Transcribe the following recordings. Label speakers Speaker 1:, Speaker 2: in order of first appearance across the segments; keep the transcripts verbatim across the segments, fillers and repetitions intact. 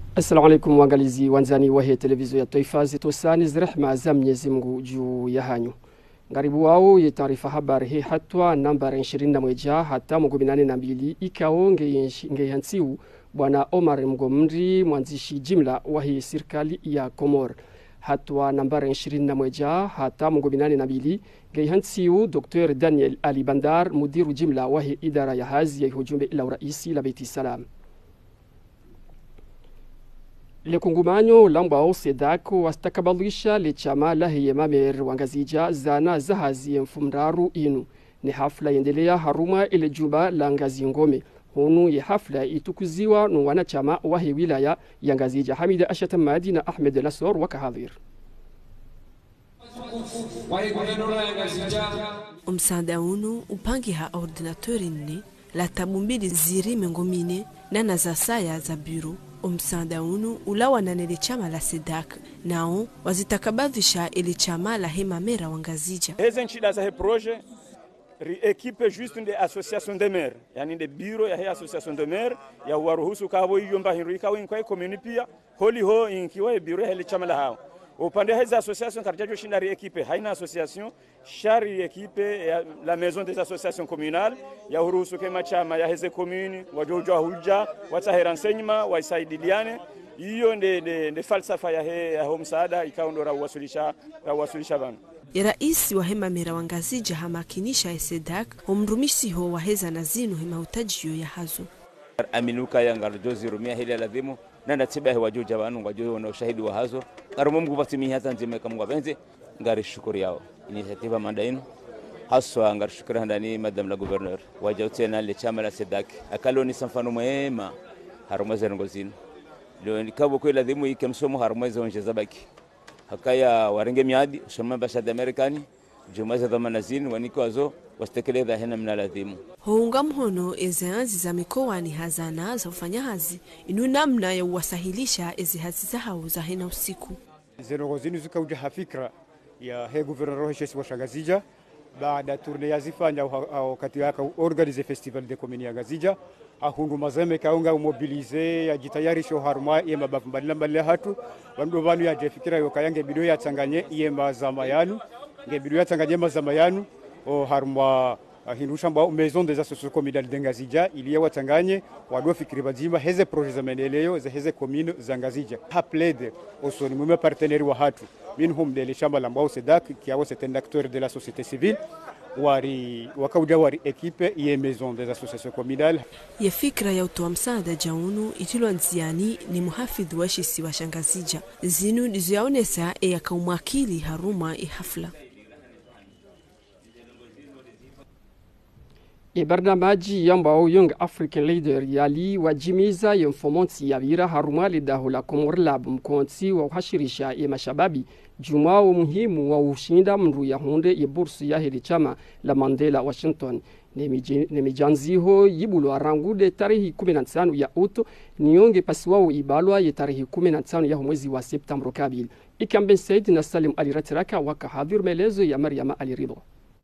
Speaker 1: Assalamu alaikum waangalizi wanzani wa televizio ya Taifa zitosani zirehma za Mwenyezi Mungu juu ya hanyu. Ngaribu wao ya taarifa habari hii hatwa nambari ishirini na moja hata kumi na mbili ikao ngeyansiu bwana Omar Mgomri mwanzishi jimla wa hii serikali ya Komor. Hatwa nambari ishirini na moja hata kumi na mbili ngeyansiu Doktor Daniel Ali Bandar mudiru jimla wa hii idara ya hazi ya hujumbe ila uraisi la Beit Salam. Le kungumanyo lambao sedako wastakabalisha le chama la hiyemamer wangazija zana zahazi mfumraru inu. Ni hafla yendelea haruma ile juba la ngazi ngome. Hunu ye hafla itukuziwa nu wanachama wa hii wilaya ya ngazija. Hamida Ashatamadi na Ahmed Lasor wakahadhir.
Speaker 2: Umsanda unu upangiha ordinatori nne la tabumbili ziri mengomine na nazasaya za biro. Umsanda unu ulawa na nele chama la Sedak nao wazitakabadhisha ile chama la hema mera wangazija.
Speaker 3: Heze nchida za he proje ekipe juste de association de maire yani de bureau ya he association de maire ya waruhusu kabo yomba hinruika winkwa commune pia holi ho inkiwa bureau ya ile chama la hao. Upande heza association karjajo shinda ri ekipe haina association shari ekipe ya la maison des associations communales ya hurusu kema chama ya heze commune wajojo huja wata renseignement waisaidiane hiyo nde nde, nde falsafa ya he ya msaada ikaondora uwasilisha uwasilisha bana.
Speaker 2: Rais wa hema mera wangazija hamakinisha Sedak umrumisi ho waheza na zinu hema utajio ya hazo.
Speaker 4: Aminuka ya ngarjozi rumia hili ladhimu na natiba hewa juu jabanu ngajua na ushahidi wa hazo karumu mgu batimi hata nzime kama wapenzi ngari shukuri yao initiativa mandaino haswa ngari shukuri handani madam la gouverneur wajauti na le chama la Sedak akalo ni samfano mwema harumaze ngozini leo nikabo kwa ladhimu ikemsomo harumaze onjeza baki hakaya warenge miadi shoma bashad amerikani jumaza dhamana zini waniko wazo wastekeleza hena mnaladhimu.
Speaker 2: Hounga mhono ezeanzi za mikoa ni hazana za ufanya hazi inu namna ya uwasahilisha ezi hazi za hao za hena usiku.
Speaker 5: Zeno zinu zuka uja hafikra ya he guverneur roheshesi wa Shangazija baada turne ya zifanya wakati yaka organize festival de komini ya Ngazija ahundu mazeme kaunga umobilize ya jitayarisho haruma ye mabavu mbalila mbalila hatu wandu vanu ya jefikira yokayange bido ya tanganye ye mazama yanu nge bido ya tanganye mazama yanu o haruma hinusha mba maison des associations communales de Ngazija iliya watanganye wadua fikiri bazima heze projet za maendeleo za heze commune za Ngazija haplede osoni mume partenaire wa hatu minhum de shamba la mbao Sedak qui a c'est un acteur de la société civile wari wakauja wari ekipe ye maison des associations communales
Speaker 2: ye fikra ya utoa msaada jaunu itilwa nziani ni muhafidhi wa shisi wa Shangazija zinu niziaonesa e yakaumwakili haruma e hafla.
Speaker 1: E barnamaji yambao Young African Leader yali wajimiza yemfomonti ya vira haruma lidahu la Komor Lab mkonti wa uhashirisha ye mashababi jumao muhimu wa ushinda mru ya hunde ye bursu ya hili chama la Mandela Washington. Nemijanziho yibulu arangude tarihi kumi na tano ya uto niyonge pasiwao ibalwa ye tarihi kumi na tano ya mwezi wa September kabil. Ikamben Said na Salim Ali Ratiraka waka hadhir melezo ya Maryama Ali Ridho.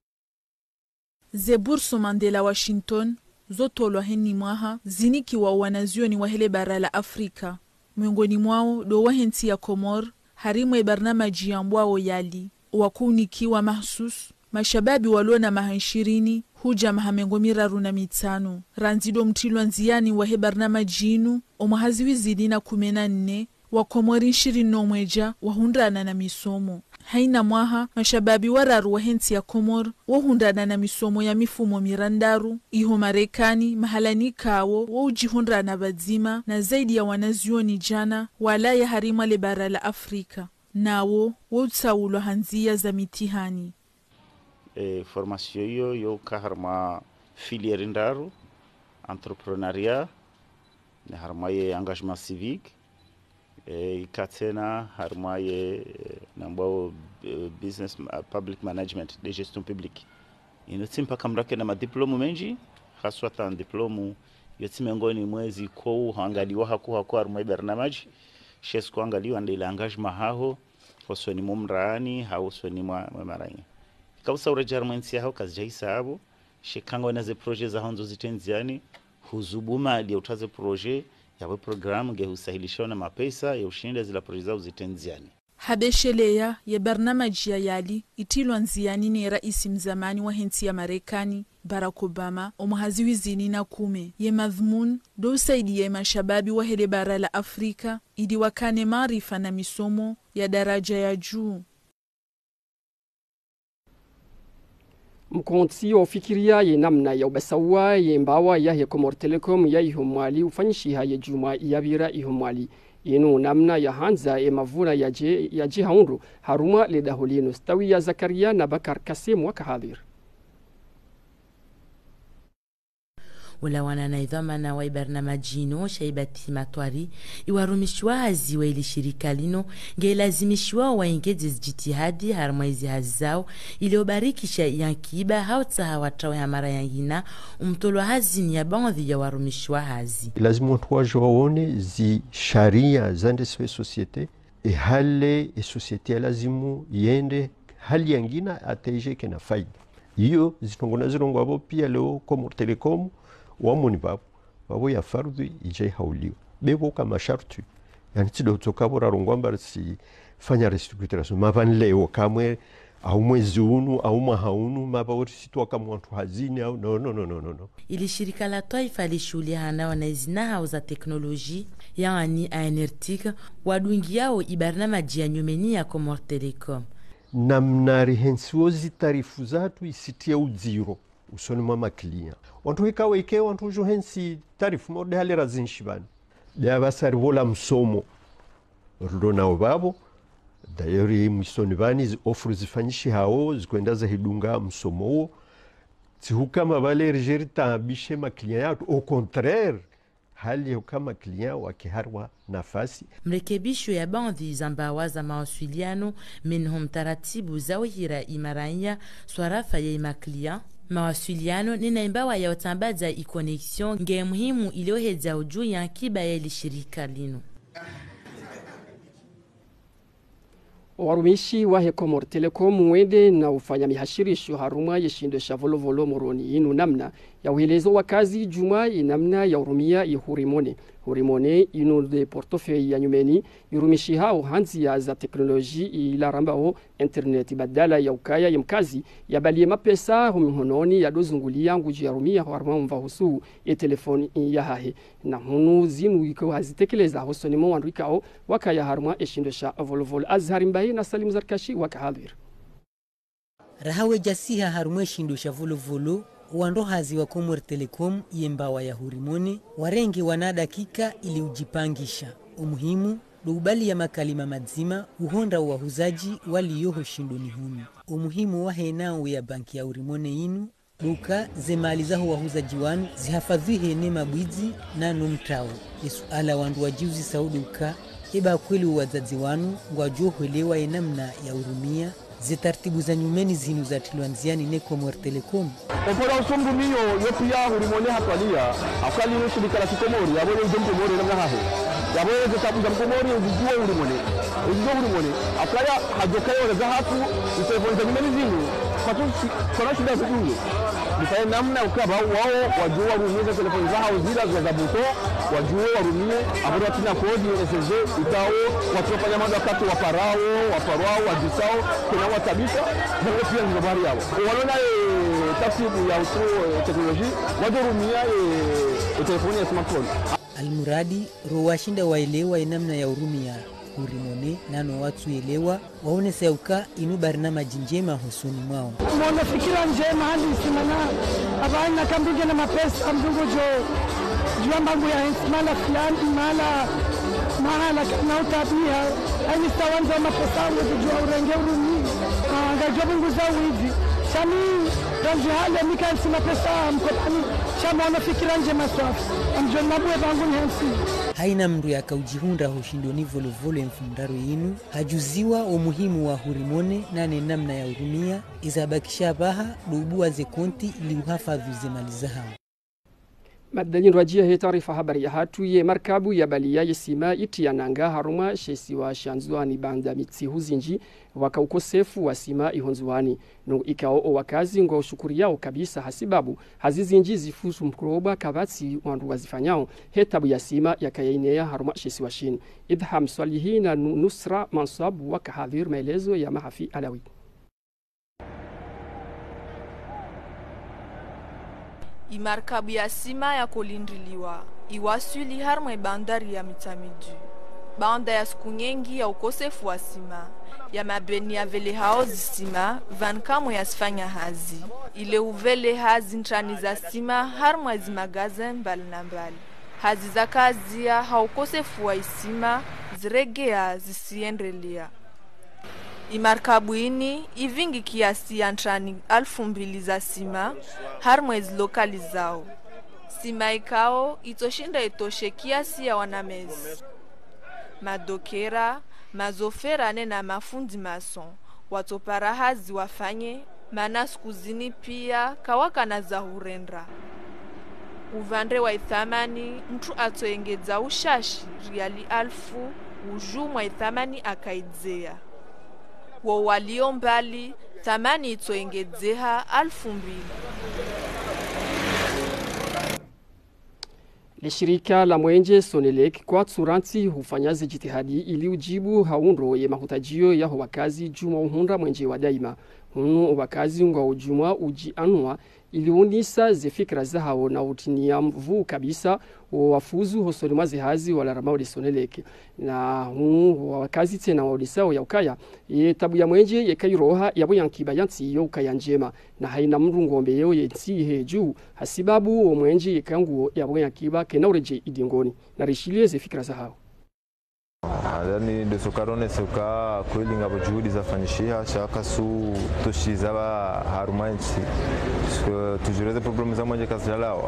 Speaker 6: Ze bursu Mandela Washington zotolwa heni mwaha ziniki wa wanazioni wa hele bara la Afrika. Miongoni mwao do wahenti ya Komor harimwe barnamaji ya mbwao yali wakunikiwa mahsus mashababi walona mahanshirini huja mahamengo miraru na mitano ranzido mtilwa nziani wa he barnamaji inu omahaziwizi na kumena nne wa Komori nshirini no mweja wahundana na misomo. Haina mwaha mashababi wararu wa henti ya Komor wahundana na misomo ya mifumo mirandaru iho Marekani mahalani kawo wujihundana bazima na zaidi ya wanazioni jana wala ya harima le bara la Afrika nawo wutsaulwa hanzia za mitihani.
Speaker 7: E, formation yo yo kaharma filière ndaru entrepreneuriat na harma ye engagement civique e, ikatena harma ye nambao business uh, public management de gestion publique inotimpa kamrake na madiplomu menji haswa tan diplomu yotimengoni mwezi ko hangaliwa hakuha kwa harma barnamaji shes ko angaliwa ndile engagement haho hosoni mumrani hawosoni mwa maranya kausa urejarmensi hao kazjaisa abo shekango na ze projet za honzo zitenziani huzubuma ali utaze projet yawe programu gehusahilisha na mapesa ya ushinde zila proje zao zitenziani.
Speaker 6: Habesheleya ya barnamaji ya yali itilwa nziani ni raisi mzamani wa henti ya Marekani Barack Obama omuhazi wizini na kume ye madhmun do usaidi ya mashababi wa hele bara la Afrika ili wakane maarifa na misomo ya daraja ya juu.
Speaker 1: Mkonti ofikiria ye namna ya ubasawa ye mbawa ya he Comor Telecom ya ihomwali ufanyishi ya juma yabira ihomwali inu namna ya hanza e mavuna ya je ya je haundu haruma le daholino stawi ya Zakaria na Bakar Kasim wa kahadhir.
Speaker 8: wala wananaidhama na waibarnamajino shaibati matwari iwarumishwa hazi wa ili shirika lino nge lazimishwa waingezi jitihadi harmaizi hazao ili obarikisha yankiba hautsa hawatawa ya mara yangina umtolwa hazi ni ya baadhi ya warumishwa hazi.
Speaker 9: Lazima watu waone zi sharia zande swe societe e hale e societe lazimu yende hali yangina ateje kena faida. Iyo zitongona zirongo abo pia leo Comor Telecom wamoni babu babu ya fardhi ije hauliwa bebo kama sharti yani tido tokabora rongwamba si fanya restructuration mavan leo kamwe au mwezi unu au mahaunu mabawori sitwa kama watu hazini au no no no no no.
Speaker 8: Ili shirika la taifa lishulia na wanazina hauza teknoloji yani aenertika wadungi yao ibarnamaji ya nyumeni ya Comor Telecom
Speaker 9: na mnarihensuozi tarifu zatu isitia uziro usoni mama kliya wantu ikawe ike wantu johensi tarifu mode halera zinshibani ya basari vola msomo rudona obabo dayori misoni bani offer zifanyishi hao zikwenda za hidunga msomo huo tihukama vale rejerita bishe makliya yatu au contraire hali kama kliya wakiharwa nafasi.
Speaker 8: Mrekebisho ya bandhi zambawa za mawasiliano minhum taratibu zawihira imaranya swarafa ya imakliya mawasiliano nina imbawa ya utambaza i-connexion nge muhimu ilioheza ujuu ya kiba ya ili shirika lino.
Speaker 1: Warumishi wa he Comor Telecom wende na ufanya mihashirisho haruma yeshindo sha volovolo moroni inu namna ya uhelezo wakazi juma inamna ya urumia ihurimone hurimone inu de portofeuille ya nyumeni yurumishi hao hanzi ya za teknoloji ila rambao internet badala ya ukaya ya mkazi ya balie mapesa humihononi ya dozungulia nguji ya rumia haruma mva husu e telefoni ya hahe na hunu zinu iko hazitekeleza hosoni mo wandu ikao wakaya haruma yeshindo sha volovolo azharimbahi na Salim Zarkashi wakahadhir.
Speaker 10: Rahawe jasiha harumwe shindo sha volovolo wandohazi wa Comor Telecom yembawa ya hurimone warengi wana dakika ili ujipangisha umuhimu doubali ya makalima madzima uhonda wahuzaji waliyoho shindoni hunu umuhimu wa henao ya banki ya hurimone inu duka zemali zaho wahuzaji wanu zihafadhi hene mabwizi na numtao yesuala wandu wajiuzi sauduka eba kweli wazazi wanu ngwajuo huelewa enamna ya urumia zitartibu za nyumeni zinu za tiluanziani ne Comor Telecom.
Speaker 11: Opora usumbu miyo yopia hurimone hatualia akali no shirika la Komori yabone ujumbe Komori namna haho yabone zitabu za Komori ujijua hurimone ujijua hurimone akaya hajokayo za hatu telefoni za nyumeni zinu kwa tu kwa shida zinu Nifanya namna ukaba wao wajua warumiza telefoni za hao zila za zabuto wajua warumie abura tina kodi S S D itao watu wafanya mambo wakati wa parao wa parao wajisao kuna watabisa ndio pia ndio habari yao wanaona tafsiri ya uso teknolojia wajorumia telefoni ya smartphone
Speaker 10: almuradi rowashinda waelewa namna ya urumia hurimone nano watu elewa waone sauka inu barnamaji njema husuni mwao
Speaker 12: mwana fikira njema hali simana abana kambige na mapesa mdungo jo juambangu ya mala fulani mala mahala kana utabia ani stawanza mapesa wangu jua urenge urumi ngajua bungu za wizi chami rangi hali mikansi mapesa mkopani chama wana fikira njema swafi amjua mabwe bangu nhensi
Speaker 10: haina mndu yakaujihunda hushindoni volovolo mfundaro inu hajuziwa umuhimu wa hurimone nane namna ya urumia izabakisha baha dubuwa ze konti ili uhafadhu ze maliza hao.
Speaker 1: madalin rajia he taarifa habari ya hatu ye markabu ya balia yesima iti ya nanga haruma shesi wa shanzuani banda mitsi huzinji waka ukosefu wa sima ihonzuani no ikao o wakazi ngo shukuri yao kabisa hasibabu hazizinji zifusu mkroba kabatsi wandu wazifanyao hetabu ya sima ya kayainea haruma shesi wa shin idham swalihina nusra mansabu waka hadhir maelezo ya mahafi alawi.
Speaker 13: Imarkabu ya sima ya kolindriliwa iwasuli harmwe bandari ya Mitamiju. Banda ya siku nyingi ya ukosefu wa sima ya mabeni ya vele hao zisima vankamwe ya sifanya hazi ile uvele hazi ntrani za sima harmwe zimagaze mbali na mbali. Hazi za kazi ya haukosefu wa isima ziregea zisiendelea. Imarkabu ini ivingi kiasi ya ntrani alfu mbili za sima harmwezi lokali zao. Sima ikao itoshinda itoshe kiasi ya wanamezi. Madokera, mazofera na mafundi mason watopara hazi wafanye manas kuzini pia kawaka na za hurendra. Uvandre wa ithamani mtu atoengeza ushashi riali alfu ujumwa ithamani akaidzea. Wa walio mbali thamani itoengedzeha alfu mbili.
Speaker 1: Lishirika la mwenje Sonelek kwa tsuranti hufanyazi jitihadi ili ujibu haundro ye mahutajio ya wakazi juma uhunda mwenje wa daima. Hunu wakazi nga ujuma uji anua ili unisa zefikra za hao na utinia mvu kabisa wafuzu hosoni mazi hazi wala ramao de Sonelek. Na hunu wakazi tena waudisao ya ukaya ye tabu ya mwenje ye kairoha ya buyankiba yanti yo ukaya njema na haina mrungombe yeo ye nti heju hasibabu o mwenje ye kanguo ya buyankiba kenaureje idingoni na rishilie zefikra za hao.
Speaker 14: Yani de sokarone soka kweli ngabo juhudi zafanyishiha shaka su toshiza ba harumanchi tujureze problemu za mwenje kasjalawa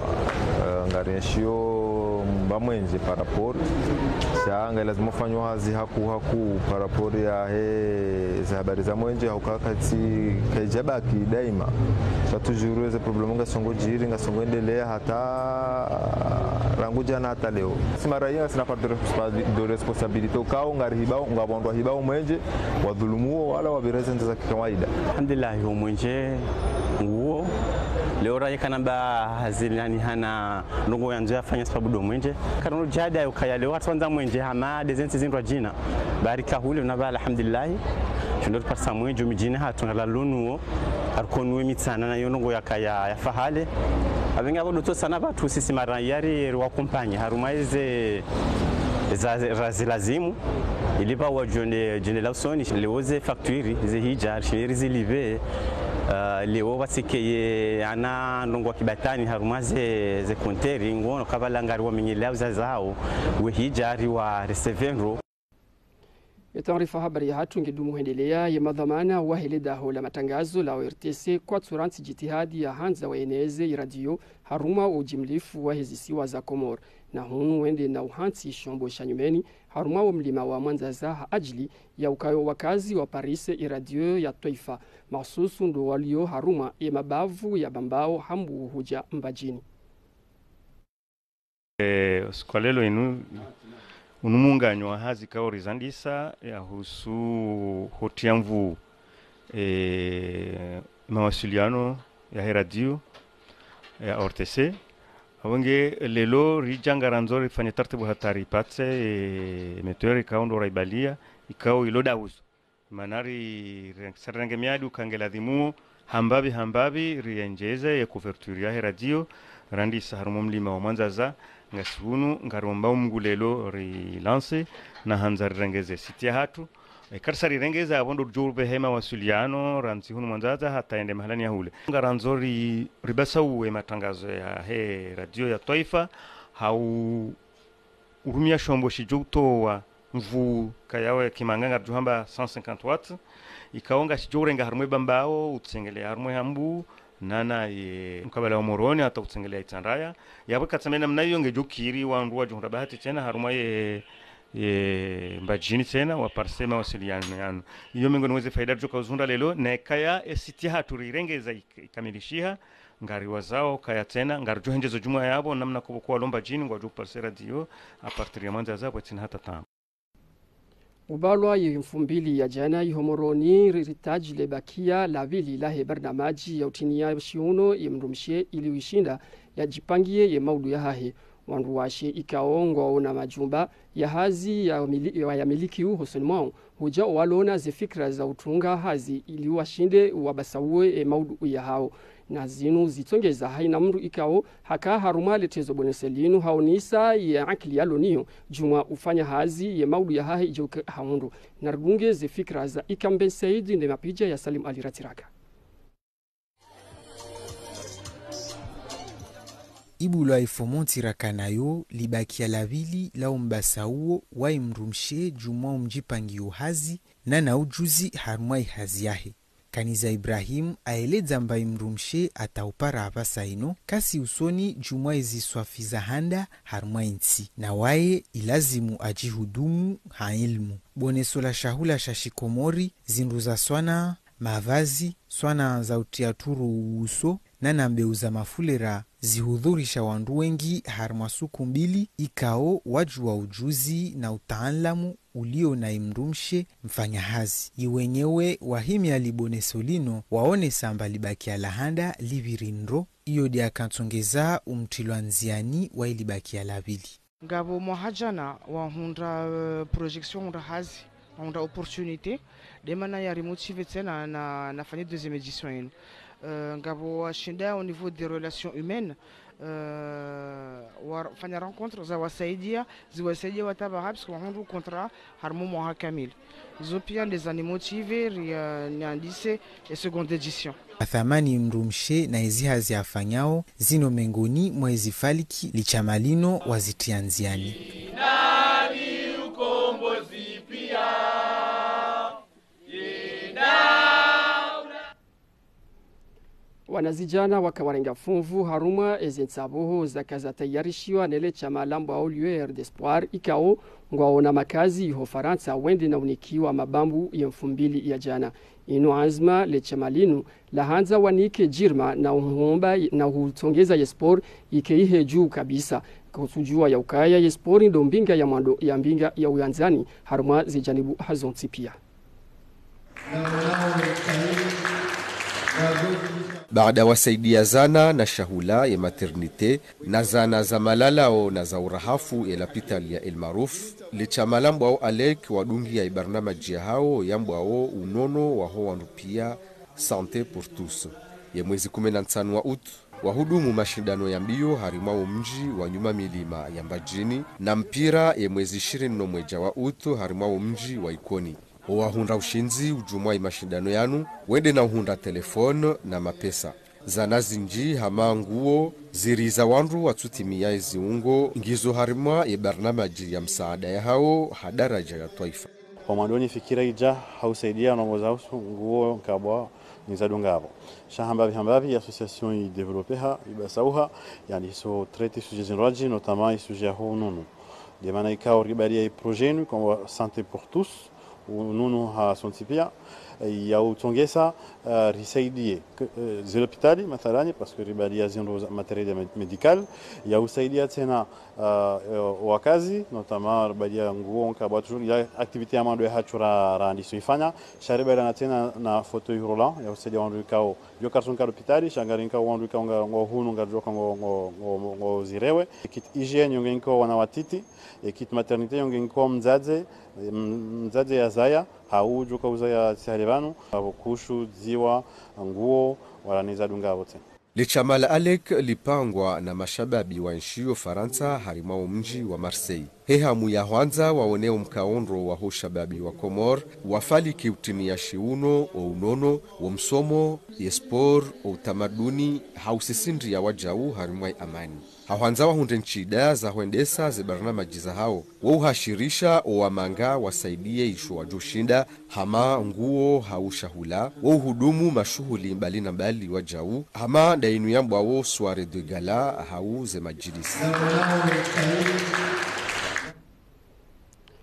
Speaker 14: ngareshio bamwenje paraport shanga lazima fanywa hazi haku haku paraport ya he za habari za mwenje haukakati kaijabaki daima sa tujureze problemu ngasongo jiri ngasongo endelea hata rangu jana hata leo simaraia sina part de responsabilité ukao ngarihibao ngabondwa hibao mwenje wadhulumu wala wabireze nza kawaida.
Speaker 15: Alhamdulillah yo mwenje nguo leo raia kanamba hazilani hana ndongo yanzu yafanya sababu do mwenje kanono jada yo kaya leo hatwanza mwenje hama dezenzi zindwa jina barika hule na ba alhamdulillah tundo pasa mwenje mijina hatuna lunuo arkonwe mitsana na yonongo yakaya yafahale abenga bodo sana batu sisi marayari wa kumpanya harumaize za lazimu ilipa wajone generation leoze facture ze hija shiri zilive leo basikeye ana ndongo kibatani harumaze ze konteri ngono kabalangari wa minyelao za zao we hija wa recevenro.
Speaker 1: Taarifa habari ya hatu ngedumu hendelea ya madhamana wa heleda hola matangazo la R T C kwa tsuranti jitihadi ya hanza wa eneze radio haruma ujimlifu wa hezisiwa za Komor na hunu wende na uhansi shombo shanyumeni haruma wa mlima wa Mwanzaza ajili ya ukayo wakazi wa Paris radio ya Toifa mahsusu ndo walio haruma ya mabavu ya bambao hambu huja mbajini.
Speaker 16: Eh, skwalelo inu unumunganyo wa hazi kaori zandisa ya husu hotiamvu e, mawasiliano ya radio ya R T C awenge lelo rijanga ranzori fanya tartibu hatari patse e, meteori kaundo raibalia ikao iloda uso manari saranga miadu kangeladhimu hambabi hambabi rienjeze ya couverture ya radio randisa harumo mlima wa Mwanzaza ngasunu ngaromba mngulelo relance na hanza rengeze sitia hatu e karsari rengeza abondo jurbe hema wasuliano ranzi hunu Mwanzaza hata ende mahalani ya hule ngaranzori ribasau e matangazo ya he radio ya Toifa hau urumia shombo shijuto wa mvu kayawe kimanganga juhamba cent cinquante watts ikaonga shijurenga harmwe bambao utsengele harmwe hambu nana ye mkabala wa moroni hata utsengelea itandaya yawe katsamena mnayo ngejukiri wandu wajunda bahati tena haruma ye ye mbajini tena wa parsema wasiliano yanu iyo mingo nweze faida joka uzunda lelo na kaya esiti hatu rirengeza ikamilishia ngari wazao kaya tena ngari johenjezo jumwa yabo namna kubokuwa lomba jini ngwaju pasera dio a partir ya manza zabo tina hata tam
Speaker 1: ubalwa elfu mbili ya jana ihomoroni riritaji lebakia la vili la barnamaji ya utinia shiuno yemrumshie ili wishinda yajipangie ye maudu ya hahe wandu washe ikaongo na majumba ya hazi ya, mili, ya miliki u hosonimao huja walona ze fikra za utunga hazi ili washinde wabasauwe e maudu ya hao na zinu zitongeza haina mru ikao haka haruma letezo boneselinu haonisa ya akili yaloniyo juma ufanya hazi ya maudu ya hahe ijoke haundu nargunge ze fikra za ikamben saidi nde mapija ya Salim Ali Ratiraka.
Speaker 17: Ibulwa ifomonti rakanayo libakia lavili la umbasauo wa imrumshe jumwa umjipangiyo hazi na na ujuzi harumai hazi yahe. Kaniza Ibrahim aeleza mba imrumshe ataupara hapa saino kasi usoni jumwa izi swafiza handa harumai nsi na wae ilazimu ajihudumu hailmu. Bonesola shahula shashikomori zinruza swana mavazi swana za utiaturu uso na nambeuza mafulera zihudhurisha wandu wengi harmasuku mbili ikao waju wa ujuzi na utaalamu ulio na imrumshe mfanya hazi. Iwenyewe wahimi alibonesolino waone samba libakia lahanda livirinro iyo dia kantongeza umtilwa nziani wa ilibakia lavili.
Speaker 18: Ngabo mwahajana wahunda uh, projection hunda hazi wahunda opportunité demana ya remotive tena na nafanya deuxième édition yenu. Uh, ngabo washinda au niveau des relations humaines uh, wafanya rencontre za wasaidia ziwasaidia wataba habs kwa hundu kontra harmo mwa kamil zo pia les animotive ya nyandise ya seconde édition
Speaker 17: athamani mrumshe na hizi hazi afanyao zino mengoni mwezi faliki lichamalino wazitianziani
Speaker 19: nani ukombozi pia
Speaker 1: wanazijana wakawarenga funvu haruma ezentsaboho zakaza tayarishiwa nele chama lambo au lueur d'espoir ikao ngwaona makazi iho Faransa wende na unikiwa mabambu ya elfu mbili ya jana ino azma le chama linu la hanza wanike jirma na uhomba na hutongeza yespor ikeihe juu kabisa kusujua ya ukaya yespor ndo mbinga ya mwando ya mbinga ya uyanzani haruma zijanibu hazontipia.
Speaker 20: Baada wasaidia zana na shahula ya maternite na zana za malalao na za urahafu ya lapitali ya Elmaruf licha malambo au alek wadungi ya ibarnamaji ya hao yambo ao unono wa hoa nupia Santé pour tous ya mwezi kumi na tano wa utu wahudumu mashindano ya mbio harimao mji wa nyuma milima ya Mbajini na mpira ya mwezi ishirini na moja wa utu harimao mji wa Ikoni. Wahunda ushinzi ujumwa imashindano yanu wende na uhunda telefone na mapesa zanazi nji hama nguo ziriza wandu watutimia iziungo ngizo harima ya barnamaji ya msaada ya hao hadaraja ya taifa.
Speaker 21: Kwa mandoni fikira ija hausaidia na ngoza usu nguo nkabwa nizadunga hapo shahambabi hambabi association i developeha ibasauha yani so traite suje zinraji notamment suje ho nunu de mana ikao ribaria i projenu comme santé pour tous nunu ha sontipia ya utongesa uh, risaidie uh, zilopitali mathalani parce que ribalia zinro matériel médical ya usaidia tena uh, wakazi notamment ribalia nguo nkabwa toujours ya activité amando ya hachura randi suifanya sharibala na tena na fauteuil roulant ya usaidia wandu kao yo karton ka hopitali shangarinka wandu kao ngo hunu ngajoka ngo ngo ngo zirewe kit hygiene yongenko wanawatiti kit maternité yongenko mzaze mzaze ya zaya hauju kauza ya sihalevanu abokushu ziwa nguo wala nizadunga wote.
Speaker 20: Lichamala Alek lipangwa na mashababi wa nshio Faransa harimao mji wa Marseille. Hehamu ya hwanza waoneo mkaondro wa ho shababi wa Komor wafali kiutini ya shiuno o unono wa msomo yespor o utamaduni hausisindri ya wajau harimai amani. Hahwanza wahunde nchida za huendesa ze barnamaji za hao wauhashirisha o wamanga wasaidie ishu wajushinda hama nguo haushahula wauhudumu mashuhuli mbali na mbali wajau hama dainu yambu wao soirée de gala hau ze majilisi.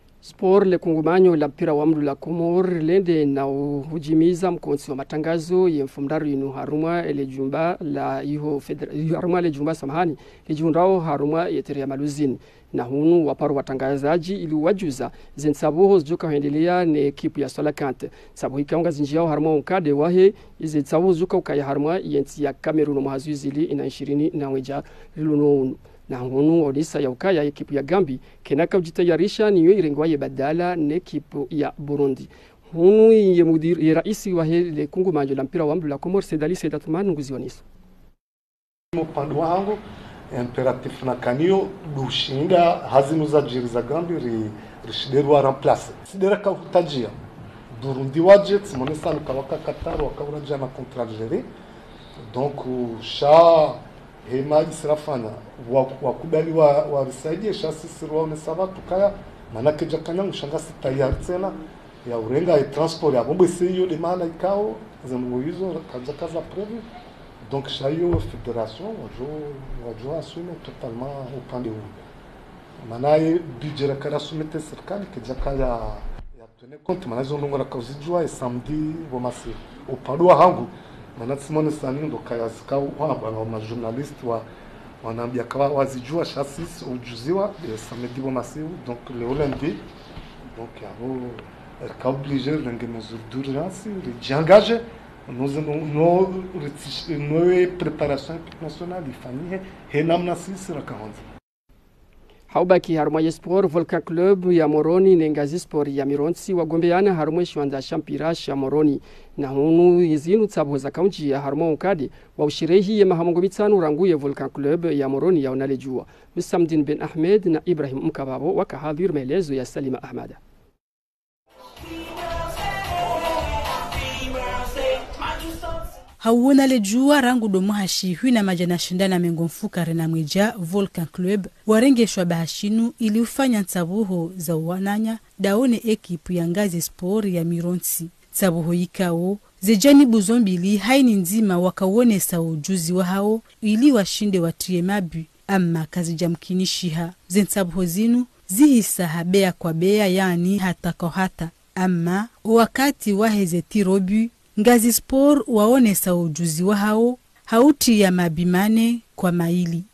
Speaker 1: sport le kungumanyo la mpira wa mdu la Komor lende na hujimiza mkonsi wa matangazo ya mfumdaru inu haruma ele jumba la iho federa haruma ele jumba samahani le jundao haruma yetere ya maluzini na hunu waparu watangazaji ili wajuza zensabuho zuka hendelea ne ekipu ya Solakante sabu hikaunga zinjiao haruma unkade wahe zensabuho zuka ukaya haruma yenti ya Kamerun muhazuizili ina ishirini na weja riluno na hunu odisa ya ukaya ekipu ya Gambi kenaka ujitayarisha niyo irengwaye badala ne ekipu ya Burundi. Hunu ye mudiri ye raisi wa hele kungu manjo la mpira wa mdu la Komor Sedali Sedatumanu nguzioniso.
Speaker 3: Upande wangu imperatif na kanio dushinda hazinu za jiri za Gambi ri rishideru wa remplace. Sidera ka utajia. Burundi waje tsimone sanu kawaka Qatar wakawura jana contre Algerie. Donc sha hema israfana wakubali wa warisaidie shasi sirwa ne sava tukaya manake jakanya mshangasi tayari tena ya urenga ya transport ya bombe seyo de maana ikao zamu hizo kaza kaza prevu. Donc shayo fédération wajo wajo assume totalement upande huu manaye budget kara sumete serikali kijakaya ya tene compte manazo ndongora kauzijua samedi bomasi upande wa hangu mana Simone Sani ndo kaya zikao wana ma journalist wa wanaambia kwa wazijua chassis ujuziwa de samedi bomasi donc le lundi donc yabo est obligé de mesures d'urgence de engager nous nous nous préparation nationale ifanyike henamna sisi rakaanza.
Speaker 1: Haubaki haruma ya sport Volcan Club ya Moroni na Ngazi Sport ya Mironsi wagombeana haruma shwanda shampira sha Moroni na hunu yizinu tsabu za kaunti ya haruma unkadi wa ushirehi ya mahamongo mitano rangu ya Volcan Club ya Moroni ya unalejua Musamdin bin Ahmed na Ibrahim Mkababo wakahadhir maelezo ya Salima Ahmada.
Speaker 22: Hauona lejua rangu domo hashihui na majana shindana mengo mfuka rena mweja Volcan Club warengeshwa bahashinu ili ufanya ntabuho za uwananya daone ekipu ya Ngazi Sport ya Mironsi. Ntabuho yikao zejani buzombili haini nzima wakawonesa ujuzi wa hao ili washinde watie mabu ama kazi jamkinishiha. Zensabuho zinu zihisa habea kwa bea yani hata kwa hata ama wakati waheze tirobu Ngazi Sport waonesa ujuzi wa hao hauti ya mabimane kwa maili.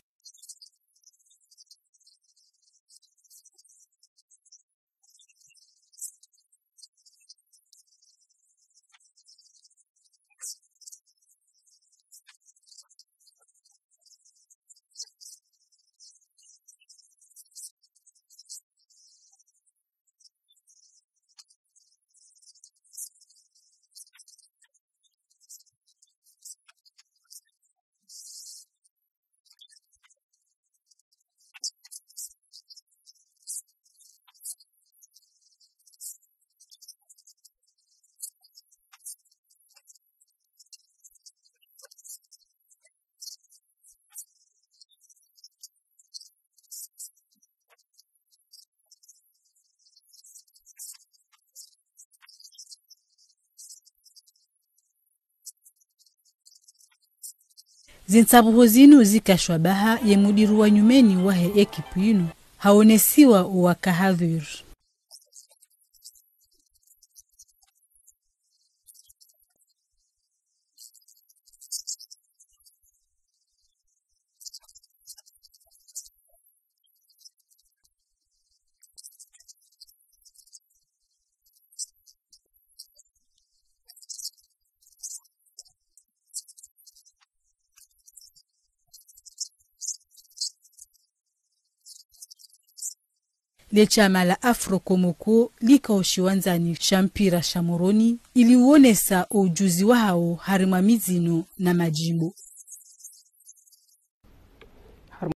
Speaker 22: Zinsabuho zinu zikashwa baha ye mudiru wa nyumeni wahe ekipu yinu haonesiwa uwakahadhir. Le chama la Afro Komoko lika ushiwanzani shampira shamoroni ili uonesa ujuzi wao harima mizino na majibu.